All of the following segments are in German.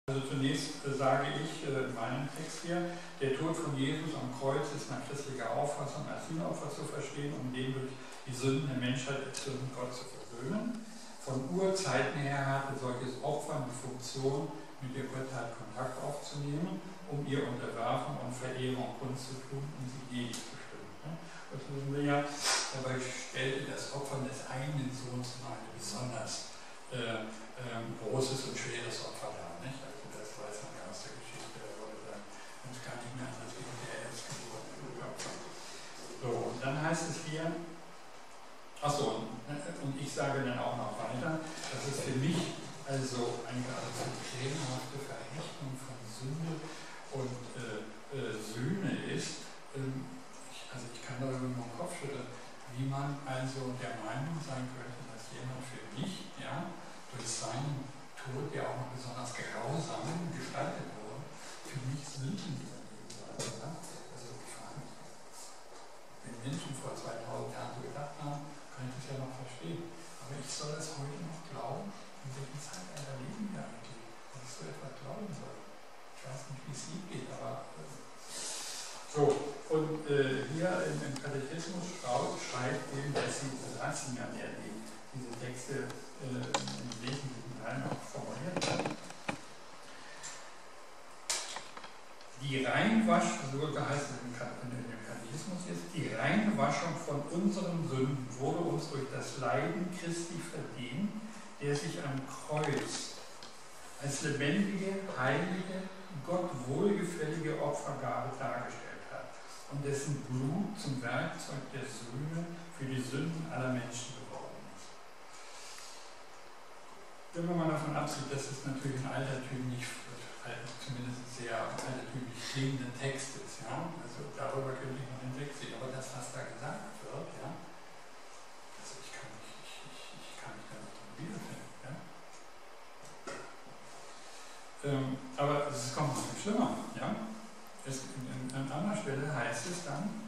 Also zunächst sage ich in meinem Text hier, der Tod von Jesus am Kreuz ist nach christlicher Auffassung als Sühnopfer zu verstehen, um den durch die Sünden der Menschheit erzürnten Gott zu versöhnen. Von Urzeiten her hatte solches Opfer die Funktion, mit der Gottheit Kontakt aufzunehmen, um ihr Unterwerfung und Verehrung kundzutun, um sie ewig zu stimmen. Das wissen wir ja, dabei stellte das Opfer des eigenen Sohns mal ein besonders großes und schweres Opfer dar. Nicht? Also das weiß man ja aus der Geschichte, da wurde dann uns gar nicht mehr anders wie der Erstgeburt geopfert. So, und dann heißt es hier, achso, und ich sage dann auch noch weiter, dass es für mich also eine geradezu krämenhafte Verächtung von Sünde und Sühne ist. Ich kann darüber nur den Kopf schütteln, wie man also der Meinung sein könnte, dass jemand für mich, ja, durch seinen Tod, der auch noch besonders grausam gestaltet wurde, für mich Sünden überleben soll. Ja? Also ich frage mich, wenn Menschen vor 2000 Jahren so gedacht haben, kann ich das ja noch verstehen. Aber ich soll das heute noch glauben, in welchem Zeitalter leben wir eigentlich, dass ich so etwas glauben soll. Ich weiß nicht, wie es Ihnen geht, aber so. Und hier im Katechismus schreibt eben, dass Sie Ratzinger, der diese Texte im wesentlichen Teil noch formuliert hat. Die Reinwaschung, so heißt es im Katechismus jetzt, die Reinwaschung von unseren Sünden wurde uns durch das Leiden Christi verdient, der sich am Kreuz als lebendige, heilige, Gott wohlgefällige Opfergabe dargestellt hat und dessen Blut zum Werkzeug der Sühne für die Sünden aller Menschen geworden ist. Wenn man mal davon absieht, dass es natürlich ein altertümlich, zumindest sehr altertümlich klingender Text ist, ja? Also darüber könnte ich noch hinwegsehen, aber das, was da gesagt wird, ja, also ich kann mich da nicht drin wiederfinden. Ja? Aber es kommt noch viel schlimmer. Ja? An anderer Stelle heißt es dann,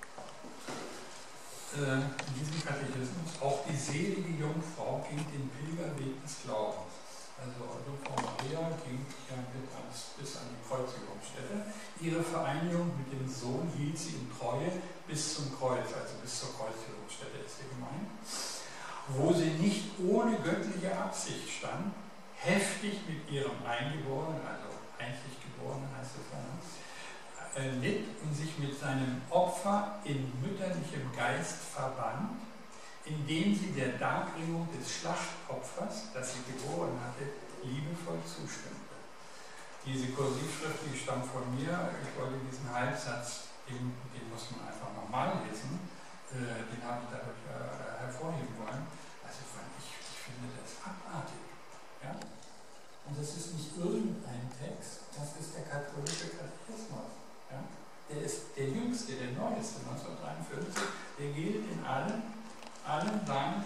in diesem Katechismus, auch die selige Jungfrau ging den Pilgerweg des Glaubens. Also Jungfrau Maria ging ja bis an die Kreuzigungsstätte. Ihre Vereinigung mit dem Sohn hielt sie in Treue bis zum Kreuz, also bis zur Kreuzigungsstätte ist hier gemeint, wo sie nicht ohne göttliche Absicht stand, heftig mit ihrem Eingeborenen, also einzig Geborenen heißt es ja, litt und sich mit seinem Opfer in mütterlichem Geist verband, indem sie der Darbringung des Schlachtopfers, das sie geboren hatte, liebevoll zustimmte. Diese Kursivschrift, die stammt von mir. Ich wollte diesen Halbsatz, den muss man einfach nochmal lesen, den habe ich dadurch hervorheben wollen. Also ich finde das abartig. Ja? Und das ist nicht irgendein Text, das ist der katholische Katechismus. Ja? Der ist der jüngste, der neueste, 1953, der gilt in allen seinen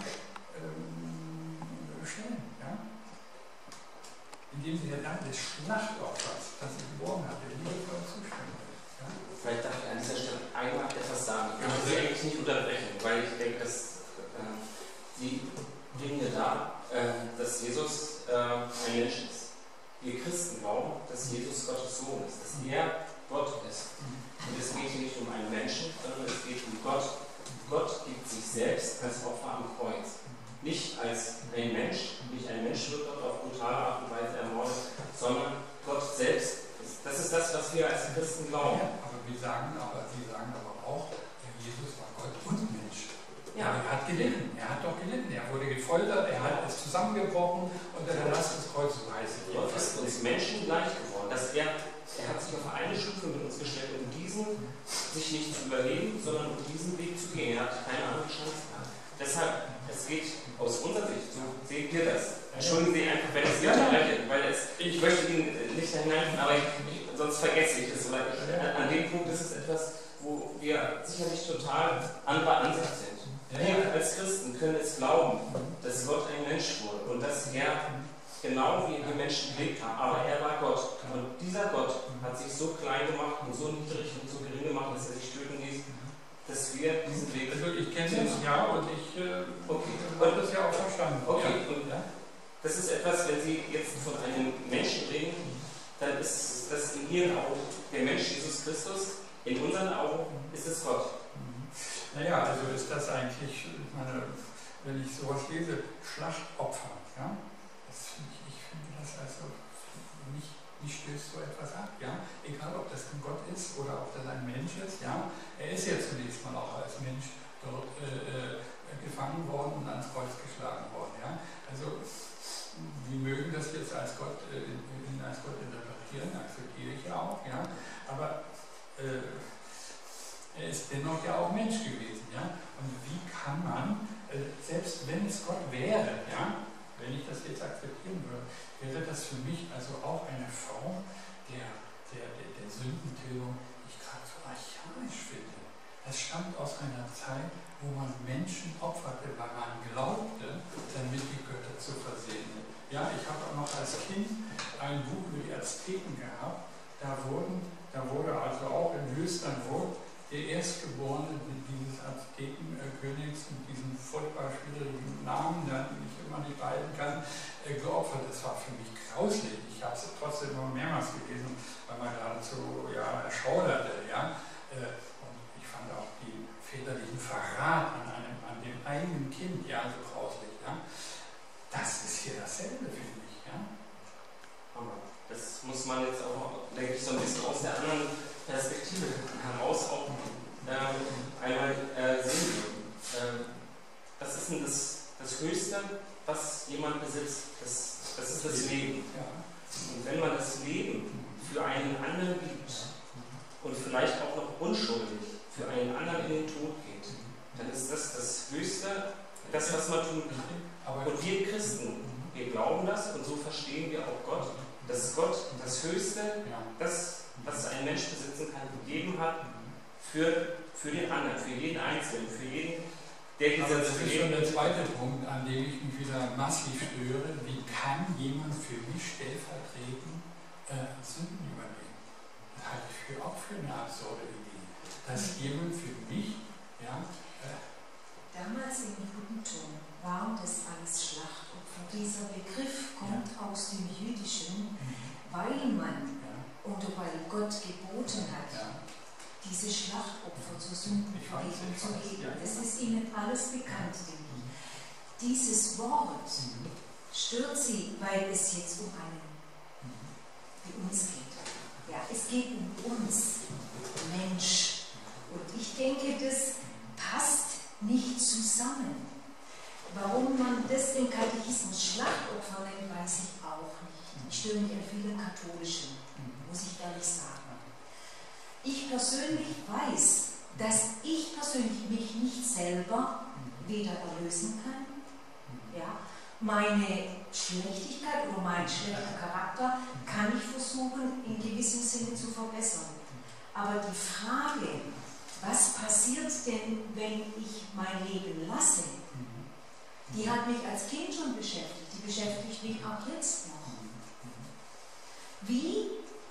Stellen. Ja? Indem sie der Dank des Schlachtopfers, das sie geboren hat, der liebevoll zustimmt. Ja? Vielleicht darf ich an dieser Stelle einmal etwas sagen. Ich will Sie eigentlich nicht unterbrechen, weil ich denke, dass die Dinge da, dass Jesus ein Mensch ist. Wir Christen glauben, dass Jesus Gottes Sohn ist, dass er Gott ist. Und es geht hier nicht um einen Menschen, sondern es geht um Gott. Gott gibt sich selbst als Opfer am Kreuz. Nicht als ein Mensch, nicht ein Mensch wird dort auf brutale Art und Weise ermordet, sondern Gott selbst. Das ist das, was wir als Christen glauben. Ja, aber Sie sagen aber auch, Jesus war Gott und Mensch. Ja. Er hat gelitten, er hat doch gelitten, er wurde gefoltert, er hat es zusammengebrochen unter der Last des Kreuzes, so heißt es. Gott ist uns Menschen gleich geworden, dass er hat sich auf eine Stufe mit uns gestellt, um diesen sich nicht zu überleben, sondern um diesen Weg zu gehen. Er hat keine andere Chance gehabt. Deshalb, es geht aus unserer Sicht, so sehen wir das. Entschuldigen Sie einfach, wenn ich es nicht erreiche, weil ich möchte Ihnen nicht da hineinführen, aber sonst vergesse ich es. Weil an dem Punkt ist es etwas, wo wir sicherlich total anderer Ansicht sind. Wir als Christen können es glauben, dass Gott ein Mensch wurde und dass er genau wie die Menschen gelebt haben, aber er war Gott. Und dieser Gott hat sich so klein gemacht und so niedrig und so gering gemacht, dass er sich töten ließ, dass wir diesen Weg... Also ich kenne es ja und ich habe das ja auch verstanden. Okay, und das ist etwas, wenn Sie jetzt von einem Menschen reden, dann ist das in ihren Augen der Mensch Jesus Christus, in unseren Augen ist es Gott. Naja, also ist das eigentlich, ich meine, wenn ich sowas lese, Schlachtopfer, ja, ich finde das also, mich stößt so etwas ab, ja, egal ob das ein Gott ist oder ob das ein Mensch ist, ja, er ist ja zunächst mal auch als Mensch dort gefangen worden und ans Kreuz geschlagen worden, ja, also wir mögen das jetzt als Gott interpretieren, akzeptiere ich ja auch, ja, aber er ist dennoch ja auch Mensch gewesen, ja, und wie kann man, selbst wenn es Gott wäre, ja, wenn ich das jetzt akzeptieren würde, wäre das für mich also auch eine Form der Sündentilgung, die ich gerade so archaisch finde. Das stammt aus einer Zeit, wo man Menschen opferte, weil man glaubte, damit die Götter zu versehen. Ja, ich habe auch noch als Kind ein Buch über die Azteken gehabt. Da wurde also auch in Höchstern der Erstgeborene dieses Aztekenkönigs mit diesem furchtbar schwierigen Namen, den ich immer nicht behalten kann, geopfert. Das war für mich grauslich. Ich habe es trotzdem immer mehrmals gelesen, weil man geradezu erschauderte. Ja? Und ich fand auch den väterlichen Verrat an dem eigenen Kind so grauslich. Ja? Das ist hier dasselbe, finde ich. Ja? Das muss man jetzt auch, denke ich, so ein bisschen aus der anderen Perspektive heraus auch einmal sehen. Das ist das Höchste, was jemand besitzt. Das ist das Leben. Und wenn man das Leben für einen anderen gibt und vielleicht auch noch unschuldig für einen anderen in den Tod geht, dann ist das Höchste, das, was man tun kann. Und wir Christen, wir glauben das und so verstehen wir auch Gott, dass Gott das Höchste, das, was ein Mensch besitzen kann, gegeben hat für den anderen, für jeden Einzelnen, für jeden, der dieser Das ist schon der zweite Punkt, an dem ich mich wieder massiv störe. Wie kann jemand für mich stellvertretend Sünden übernehmen? Das halte ich auch für eine absurde Idee. Dass jemand für mich, damals im Judentum war das als Schlachtopfer. Dieser Begriff kommt aus dem Jüdischen, weil man oder weil Gott geboten hat, diese Schlachtopfer zur Sündenvergebung zu geben. Das ist Ihnen alles bekannt, denke ich. Dieses Wort stört Sie, weil es jetzt um einen wie uns geht. Ja, es geht um uns, Mensch. Und ich denke, das passt nicht zusammen. Warum man das den Katechismus Schlachtopfer nennt, weiß ich auch nicht. Ich störe mich an vielen katholischen, muss ich ehrlich sagen. Ich persönlich weiß, dass ich persönlich mich nicht selber wieder erlösen kann. Ja? Meine Schlechtigkeit oder mein schlechter Charakter kann ich versuchen, in gewissem Sinne zu verbessern. Aber die Frage, was passiert denn, wenn ich mein Leben lasse, die hat mich als Kind schon beschäftigt, die beschäftigt mich auch jetzt noch. Wie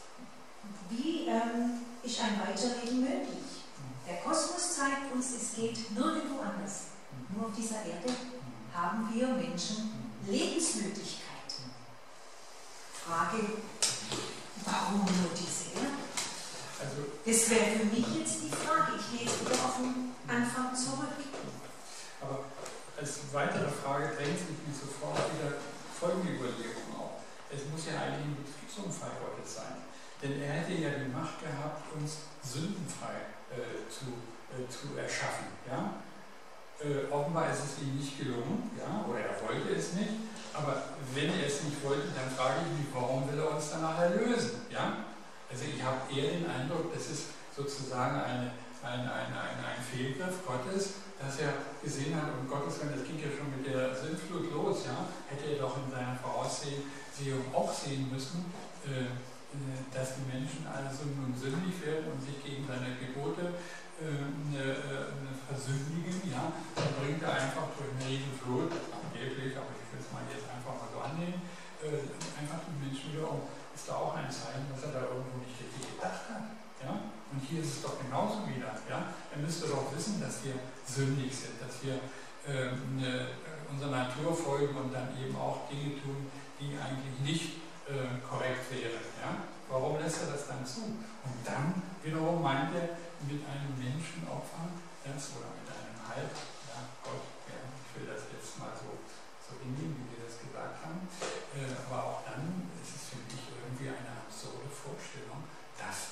ist ein Weiterleben möglich? Der Kosmos zeigt uns, es geht nirgendwo anders. Nur auf dieser Erde haben wir Menschen Lebensmöglichkeit. Frage, warum nur diese Erde? Das wäre für mich jetzt die Frage. Ich gehe jetzt wieder auf den Anfang zurück. Aber als weitere Frage drängt sich mir sofort wieder folgende Überlegung auf. Es muss ja eigentlich ein Betriebsunfall Gottes sein. Denn er hätte ja die Macht gehabt, uns sündenfrei zu erschaffen. Ja? Offenbar ist es ihm nicht gelungen, oder er wollte es nicht. Aber wenn er es nicht wollte, dann frage ich mich, warum will er uns danach erlösen? Ja? Also ich habe eher den Eindruck, das ist sozusagen ein Fehlgriff Gottes, dass er gesehen hat, um Gottes Willen, das ging ja schon mit der Sintflut los, hätte er doch in seiner Voraussehung auch sehen müssen, dass die Menschen also nun sündig werden und sich gegen seine Gebote versündigen, dann bringt er einfach durch eine Riesenflut, angeblich, aber ich will es mal jetzt einfach mal so annehmen, einfach die Menschen wieder um. Ist da auch ein Zeichen, dass er da irgendwo nicht richtig gedacht hat. Ja? Und hier ist es doch genauso wieder. Ja? Er müsste doch wissen, dass wir sündig sind, dass wir unserer Natur folgen und dann eben auch Dinge tun, die eigentlich nicht korrekt wären. Ja? dazu. Und dann wiederum meint er mit einem Menschenopfer, oder mit einem Heil, ja, Gott, ja, ich will das jetzt mal so hinnehmen, wie wir das gesagt haben, aber auch dann ist es für mich irgendwie eine absurde Vorstellung, dass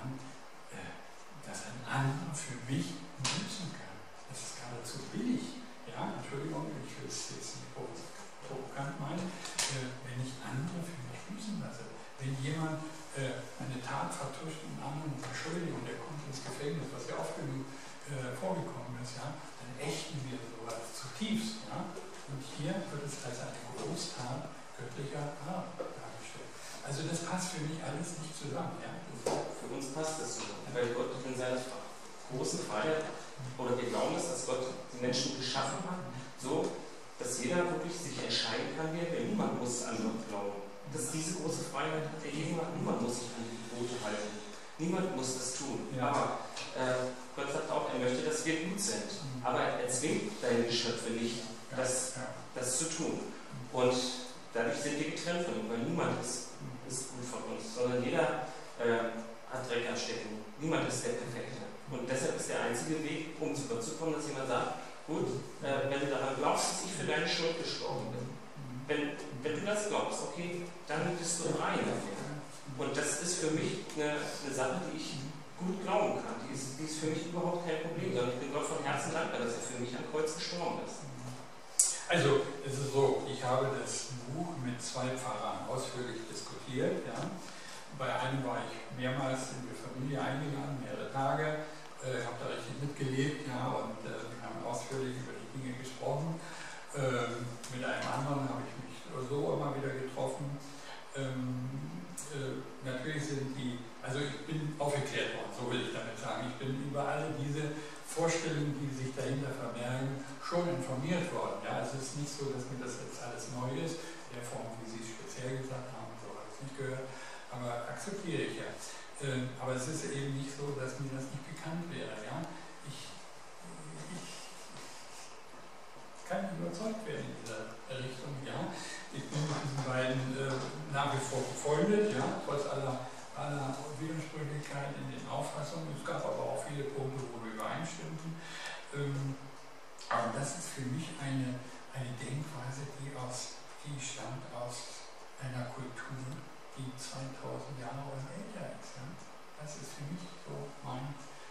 ein anderer für mich nützen kann. Das ist geradezu billig. Ja, Entschuldigung, ich will es jetzt nicht provokant meinen, wenn ich andere für mich büßen lasse. Wenn jemand eine Tat vertuscht und einen anderen beschuldigt und der kommt ins Gefängnis, was ja oft genug vorgekommen ist, ja, dann ächten wir sowas zutiefst. Ja? Und hier wird es als eine Großtat göttlicher Art dargestellt. Also das passt für mich alles nicht zusammen. Ja? Für uns passt das so, weil Gott in seiner großen Freiheit, oder wir glauben es, dass Gott die Menschen geschaffen hat, so, dass jeder wirklich sich entscheiden kann, wer will. Niemand muss an Gott glauben. Dass diese große Freiheit hat niemand muss sich an die Gebote halten. Niemand muss das tun. Ja. Aber Gott sagt auch, er möchte, dass wir gut sind. Aber er zwingt deine Geschöpfe nicht, das zu tun. Und dadurch sind wir getrennt von ihm, weil niemand ist gut von uns, sondern jeder hat Dreck am Stecken. Niemand ist der Perfekte. Und deshalb ist der einzige Weg, um zu Gott zu kommen, dass jemand sagt, gut, wenn du daran glaubst, dass ich für deine Schuld gestorben bin, wenn du das glaubst, okay, dann bist du rein dafür. Und das ist für mich eine Sache, die ich gut glauben kann. Die ist für mich überhaupt kein Problem, sondern ich bin Gott von Herzen dankbar, dass er für mich am Kreuz gestorben ist. Also, es ist so, ich habe das Buch mit 2 Pfarrern ausführlich diskutiert. Ja. Bei einem war ich mehrmals in die Familie eingeladen, mehrere Tage, habe da richtig mitgelebt, ja, und wir haben ausführlich über die Dinge gesprochen. Mit einem anderen habe ich mich so immer wieder getroffen. Natürlich sind also ich bin aufgeklärt worden, so will ich damit sagen. Ich bin über alle diese Vorstellungen, die sich dahinter verbergen, schon informiert worden. Ja, es ist nicht so, dass mir das jetzt alles neu ist, in der Form, wie Sie es speziell gesagt haben, so habe ich es nicht gehört, aber akzeptiere ich ja. Aber es ist eben nicht so, dass mir das nicht bekannt wäre. Ja? Ich kann überzeugt werden in dieser Richtung. Ja? Ich bin mit diesen beiden nach wie vor befreundet, ja? Trotz aller Widersprüchlichkeit in den Auffassungen. Es gab aber auch viele Punkte, wo wir übereinstimmten. Aber das ist für mich eine Denkweise, die stammt aus einer Kultur, die 2000 Jahre und älter ist. Ja? Das ist für mich so mein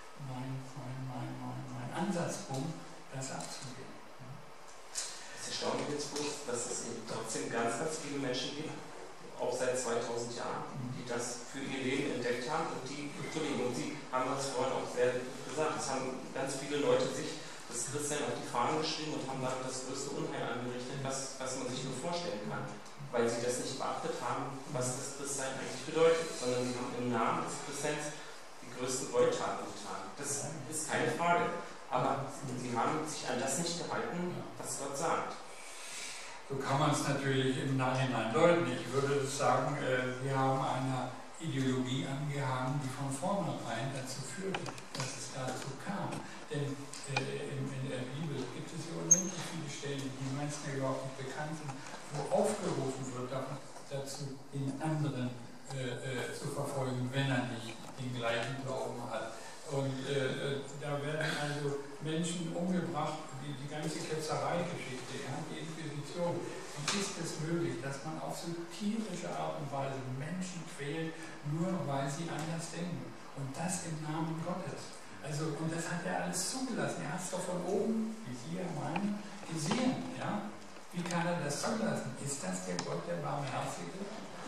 Ansatzpunkt, das abzugehen. Ja? Es erstaunt mich jetzt bloß, dass es eben trotzdem ganz viele Menschen gibt, auch seit 2000 Jahren, die das für ihr Leben entdeckt haben und Sie haben das vorhin auch sehr gesagt, es haben ganz viele Leute sich das Christsein auf die Fahnen geschrieben und haben damit das größte Unheil angerichtet, was man sich nur vorstellen kann, weil sie das nicht beachtet haben, was das Christsein eigentlich bedeutet, sondern sie haben im Namen des Christseins die größten Gräueltaten getan. Das ist keine Frage, aber sie haben sich an das nicht gehalten, was Gott sagt. So kann man es natürlich im Nachhinein deuten. Ich würde sagen, wir haben einer Ideologie angehangen, die von vornherein dazu führte, dass es dazu kam. Denn in der Bibel gibt es ja unendlich viele Stellen, die den meisten überhaupt nicht bekannt sind, wo aufgerufen wird, dazu den anderen zu verfolgen, wenn er nicht den gleichen Glauben hat. Und da werden also Menschen umgebracht, die ganze Ketzereigeschichte, ja, die Inquisition. Wie ist es möglich, dass man auf so tierische Art und Weise Menschen quält, nur weil sie anders denken? Und das im Namen Gottes. Also, und das hat er alles zugelassen. Er hat es doch von oben, wie Sie ja meinen, gesehen. Ja? Wie kann er das zulassen? Ist das der Gott, der Barmherzige?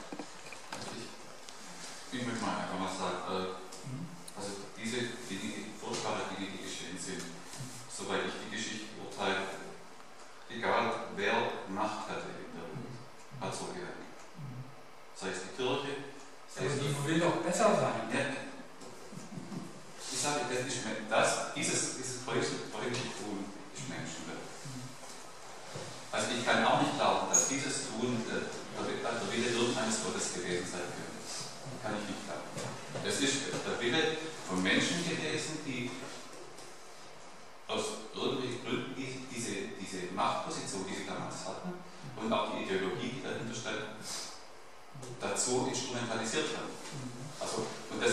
Ich möchte mal einfach mal sagen, also diese furchtbaren Dinge, die geschehen sind, soweit ich die Geschichte beurteile, egal wer Macht hatte in der Welt, hat so gehandelt. Sei es die Kirche, sei es die will doch besser sein. Ja, ich sage, dieses fröhliche Tun ist Menschenwert. Also ich kann auch nicht glauben, dass dieses Tun der Wille irgendeines Gottes gewesen sein könnte. Kann ich nicht glauben. Es ist der Wille von Menschen gewesen, die aus irgendwelchen Gründen diese Machtposition, die sie damals hatten, und auch die Ideologie, die dahinter stand, dazu instrumentalisiert haben. Also, und das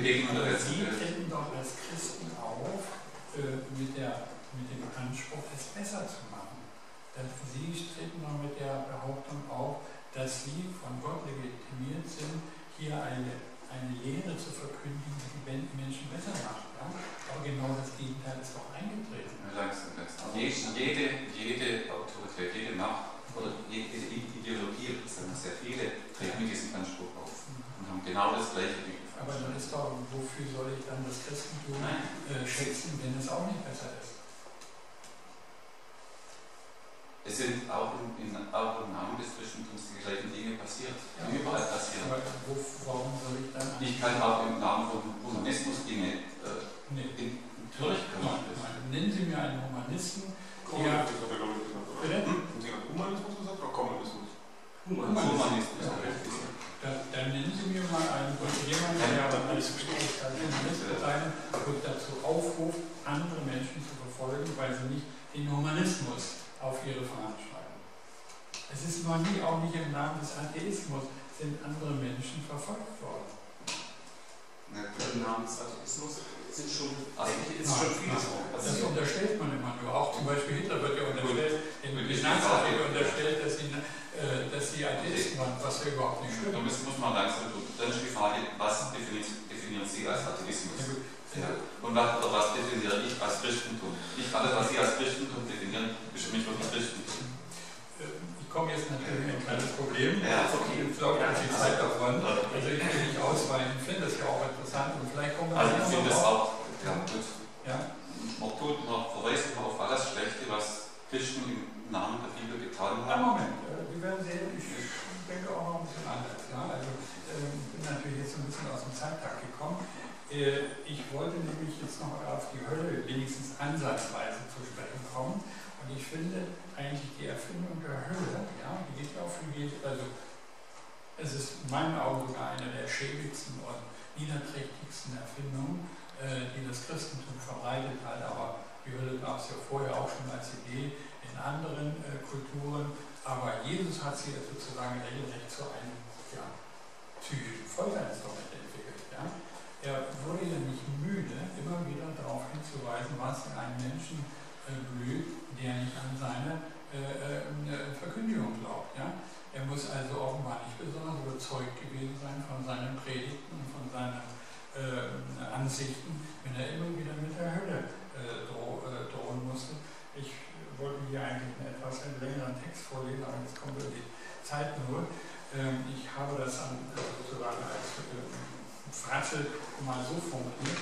Begegnung der Sie Welt. treten doch als Christen auf mit dem Anspruch, es besser zu machen. Sie treten doch mit der Behauptung auf, dass Sie von Gott legitimiert sind, hier eine Lehre zu verkündigen, die die Menschen besser macht. Ja? Aber genau das Gegenteil ist doch eingetreten. Jede Autorität, jede Macht oder jede Ideologie, sagen sehr viele, treten mit diesem Anspruch auf und haben genau das Gleiche wie gefallen. Aber dann ist doch, wofür soll ich dann das Christentum schätzen, wenn es auch nicht besser ist? Es sind auch im Namen des Christentums die gleichen Dinge passiert, die überall passieren. Aber warum soll ich dann... Ich kann auch im Namen von Humanismus Dinge natürlich gemacht werden. Nennen Sie mir einen Humanisten, der... Humanismus gesagt oder Kommunismus? Humanismus. Dann nennen Sie mir mal einen jemanden, der als Humanist wird dazu aufruft, andere Menschen zu verfolgen, weil sie nicht den Humanismus auf ihre Fahnen schreiben. Es ist noch nie, auch nicht im Namen des Atheismus, sind andere Menschen verfolgt worden. Im Namen des Atheismus sind schon vieles. Das unterstellt man immer nur. Auch zum Beispiel Hitler wird ja unterstellt, in Nazis wird unterstellt, dass sie Atheisten waren, was ja überhaupt nicht stimmt. Da muss man langsam tun. Dann ist die Frage, was definieren Sie als Atheismus? Ja. Und was definiere ich als Christentum? Nicht alles, was Sie als Christentum definieren, ist für mich wirklich Christentum. Ich komme jetzt natürlich in ein kleines Problem. Ja, okay. Ich glaube, dass die Zeit davon. Also ich will nicht ausweichen, ich finde das ja auch interessant und vielleicht kommen wir also ich finde es auch, ja gut. Ja. Man verweist immer auf alles Schlechte, was Christen im Namen der Bibel getan haben. Moment, wir werden sehen, ich denke auch noch ein bisschen anders. Ja? Also ich bin natürlich jetzt ein bisschen aus dem Zeittag gekommen. Ich wollte nämlich jetzt noch auf die Hölle wenigstens ansatzweise zu sprechen kommen. Und ich finde eigentlich die Erfindung der Hölle, ja, die geht ja auch für jeden, also es ist in meinen Augen sogar eine der schäbigsten und niederträchtigsten Erfindungen, die das Christentum verbreitet hat. Aber die Hölle gab es ja vorher auch schon als Idee in anderen Kulturen. Aber Jesus hat sie sozusagen regelrecht zu einem psychischen Folterinstrument entwickelt. Ja. Er wurde ja nicht müde, immer wieder darauf hinzuweisen, was in einem Menschen blüht, der nicht an seine Verkündigung glaubt. Ja? Er muss also offenbar nicht besonders überzeugt gewesen sein von seinen Predigten und von seinen Ansichten, wenn er immer wieder mit der Hölle drohen musste. Ich wollte hier eigentlich einen etwas längeren Text vorlesen, aber jetzt kommt die Zeit nur. Ich habe das sozusagen als Fratze mal so formuliert.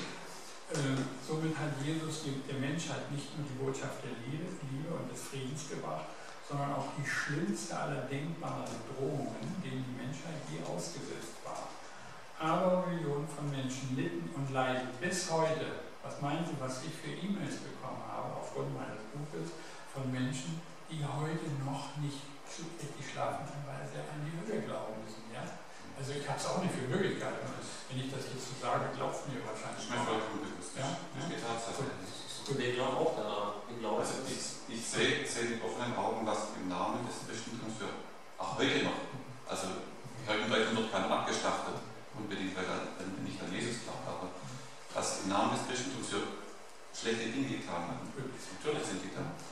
Somit hat Jesus der Menschheit nicht nur die Botschaft der Liebe und des Friedens gebracht, sondern auch die schlimmste aller denkbaren Drohungen, denen die Menschheit je ausgesetzt war. Aber Millionen von Menschen litten und leiden bis heute. Was meinen Sie, was ich für E-Mails bekommen habe, aufgrund meines Buches, von Menschen, die heute noch nicht richtig schlafenderweise an die Hölle glauben müssen? Ja? Also ich habe es auch nicht für Möglichkeiten. Wenn ich das jetzt so sage, glaubt mir wahrscheinlich Ich meine, vollkommen bewusst. Ja? Die Tatsache. Und wir glauben auch daran. Also ich sehe mit offenen Augen, was im Namen des Christentums für auch heute noch, also heute wird keiner abgeschlachtet, unbedingt, weil er nicht an Jesus glaubt, aber was im Namen des Christentums für schlechte Dinge getan haben. Natürlich sind die da.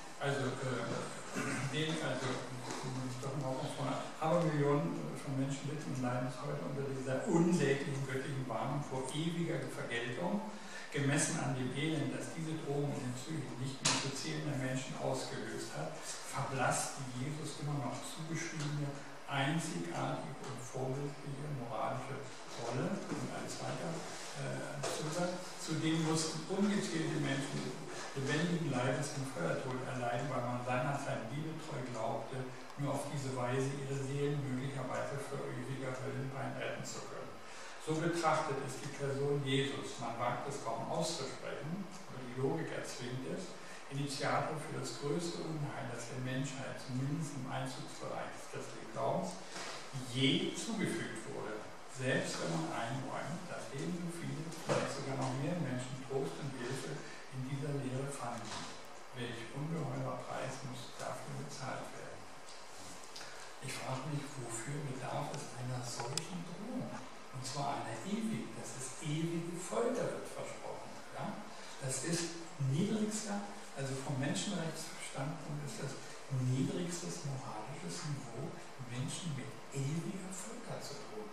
Aber Millionen von Menschen litten und leiden bis heute unter dieser unsäglichen göttlichen Warnung vor ewiger Vergeltung, gemessen an dem Elend, das diese Drohung in den Psychen nicht mehr zu zählender Menschen ausgelöst hat, verblasst die Jesus immer noch zugeschriebene, einzigartige und vorbildliche moralische Rolle. Und ein zweiter Zusatz. Zudem mussten ungezählte Menschen lebendigen Leibes den Feuertod erleiden, weil man seinerzeit liebetreu glaubte, nur auf diese Weise ihre Seelen möglicherweise für ewiger Höllenpein retten zu können. So betrachtet ist die Person Jesus, man wagt es kaum auszusprechen, aber die Logik erzwingt es, Initiator für das größte Unheil, das der Menschheit zumindest im Einzugsbereich des christlichen Glaubens je zugefügt wurde. Selbst wenn man einräumt, dass ebenso viele, vielleicht sogar noch mehr Menschen Trost und Hilfe in dieser Lehre fanden. Welch ungeheurer Preis muss dafür bezahlt werden? Ich frage mich, wofür bedarf es einer solchen Drohung? Und zwar einer ewigen. Das ist ewige Folter, wird versprochen. Ja? Das ist niedrigster, also vom Menschenrechtsstandpunkt ist das niedrigstes moralisches Niveau, Menschen mit ewiger Folter zu drohen.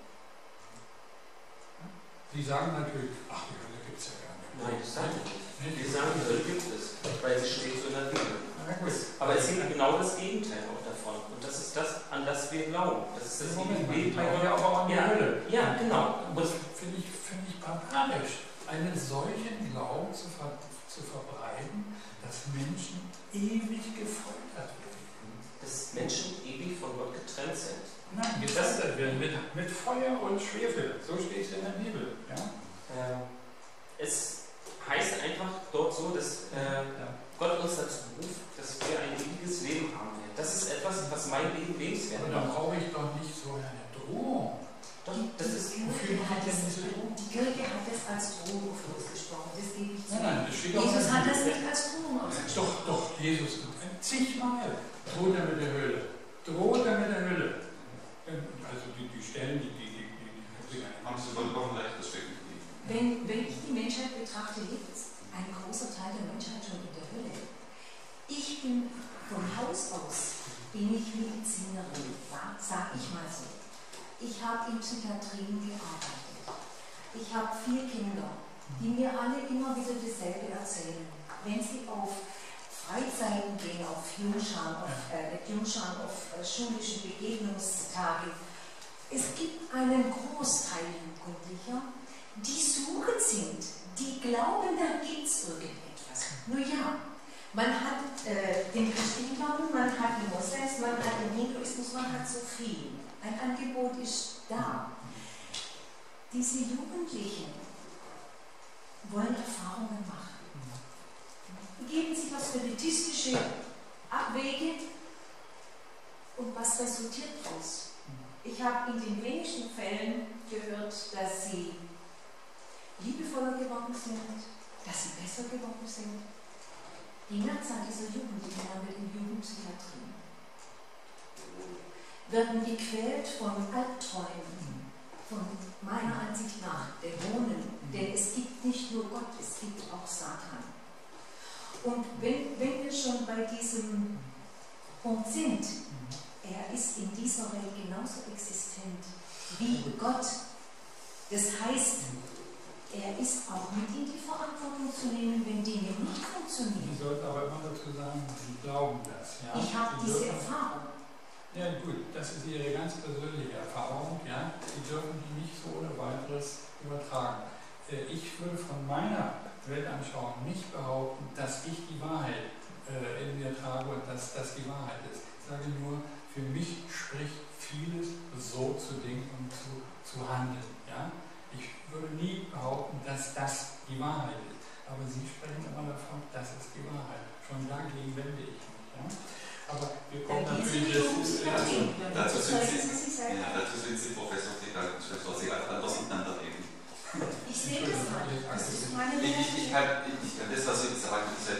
Ja? Sie sagen natürlich, ach, die Hölle gibt es ja gar nicht. Nein, das sagen wir nicht. Wir sagen, die Hölle gibt es, weil sie steht so in der Bibel. Aber es gibt genau das Gegenteil auch davon. Und das ist das, an das wir glauben. Das ist das Moment, ja aber auch an die Hölle. Ja, genau. Und das finde ich barbarisch, einen solchen Glauben zu verbreiten, dass Menschen ewig gefoltert werden. Dass Menschen ewig von Gott getrennt sind. Nein, getestet werden mit Feuer und Schwefel. So steht es in der Bibel. Ja? Es heißt einfach dort so, dass Gott uns dazu ruft, dass wir ein ewiges Leben haben werden. Das ist etwas, was mein Leben lebenswert macht. Und dann brauche ich doch nicht so eine Drohung. Das ist Die Kirche hat es als Drohung ausgesprochen. Das gebe ich zu. Nein, das steht auch Jesus in der hat Bibel. das nicht als Drohung ausgesprochen. Doch, Jesus, zigmal droht er mit der Hölle. Droht er mit der Hölle. Also die Stellen, die haben Sie vollkommen recht, das steht nicht. Wenn ich die Menschheit betrachte, lebt ein großer Teil der Menschheit schon in der Hölle. Ich bin von Haus aus, bin ich Medizinerin, ja, sag ich mal so. Ich habe in Psychiatrien gearbeitet. Ich habe 4 Kinder, die mir alle immer wieder dasselbe erzählen. Wenn sie auf Freizeiten gehen, auf Jungschan, auf schulische Begegnungstage, es gibt einen Großteil Jugendlicher, die suchend sind, die glauben, da gibt es irgendetwas. Nur ja, man hat den christlichen Glauben, man hat die Moslems, man hat den Hinduismus, man hat so viel. Ein Angebot ist da. Diese Jugendlichen wollen Erfahrungen machen. Die geben sich auf spiritistische Abwege und was resultiert daraus? Ich habe in den wenigsten Fällen gehört, dass sie liebevoller geworden sind, dass sie besser geworden sind. Die Mehrzahl dieser Jugendlichen landet in Jugendpsychiatrien, werden gequält von Albträumen, von meiner Ansicht nach Dämonen, denn es gibt nicht nur Gott, es gibt auch Satan. Und wenn wir schon bei diesem Punkt sind, er ist in dieser Welt genauso existent wie Gott. Das heißt, er ist auch mit in die Verantwortung zu nehmen, wenn Dinge nicht funktionieren. Sie sollten aber immer dazu sagen, Sie glauben das. Ja? Ich habe diese Erfahrung. Ja gut, das ist Ihre ganz persönliche Erfahrung. Ja? Sie dürfen die nicht so ohne weiteres übertragen. Ich würde von meiner Weltanschauung nicht behaupten, dass ich die Wahrheit in mir trage und dass das die Wahrheit ist. Ich sage nur, für mich spricht vieles, so zu denken und zu handeln. Ja? Ich würde nie behaupten, dass das die Wahrheit ist. Aber Sie sprechen immer davon, das ist die Wahrheit. Schon dagegen wende ich mich. Ja? Aber wir kommen natürlich dazu sind Sie Professor, Sie anders miteinander reden. Ich sehe das halt. Das ist meine das, was Sie sagen, ist ja